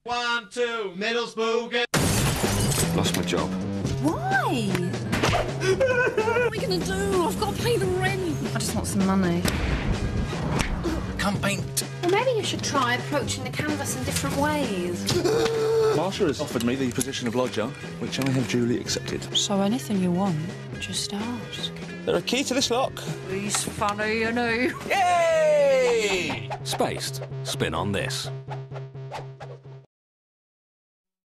1, 2, middle spooky. Lost my job. Why? What am I going to do? I've got to pay the rent. I just want some money. Come paint. Well, maybe you should try approaching the canvas in different ways. Marsha has offered me the position of lodger, which I have duly accepted. So anything you want, just ask. There a key to this lock? He's funny, you know. Yay! Spaced. Spin on this.